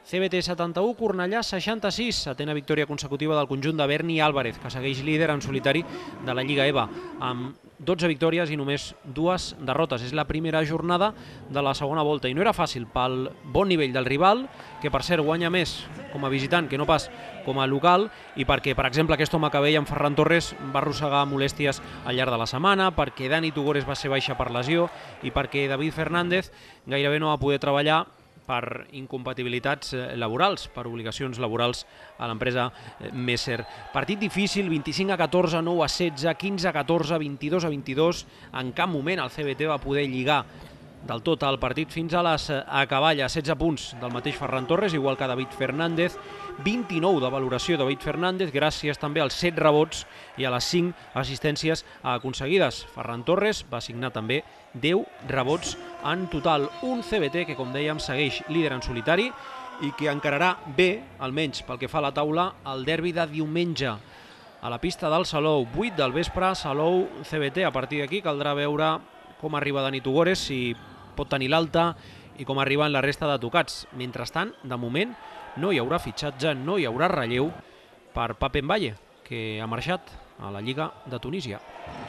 CBT 71, Cornellà 66, setena victòria consecutiva del conjunt de Berni Álvarez, que segueix líder en solitari de la Lliga EVA, amb 12 victòries i només 2 derrotes. És la primera jornada de la segona volta i no era fàcil pel bon nivell del rival, que per cert guanya més com a visitant que no pas com a local, i perquè, per exemple, aquest home que veia en Ferran Torres va arrossegar molèsties al llarg de la setmana, perquè Dani Tugores va ser baixa per lesió i perquè David Fernández gairebé no va poder treballar per incompatibilitats laborals, per obligacions laborals a l'empresa Messer. Partit difícil, 25-14, 9-16, 15-14, 22-22. En cap moment el CBT va poder lligar del tot el partit fins a les acaballes. 16 punts del mateix Ferran Torres, igual que David Fernández. 29 de valoració de David Fernández, gràcies també als 7 rebots i a les 5 assistències aconseguides. Ferran Torres va signar també 10 rebots en total. Un CBT que, com dèiem, segueix líder en solitari i que encararà bé, almenys pel que fa a la taula, el derbi de diumenge a la pista del Salou. 8 del vespre, Salou CBT. A partir d'aquí caldrà veure com arriba Dani Tugores, si pot tenir l'alta i com arriben la resta de tocats. Mentrestant, de moment, no hi haurà fitxatge, no hi haurà relleu per Pape Mbaye, que ha marxat a la Lliga de Tunísia.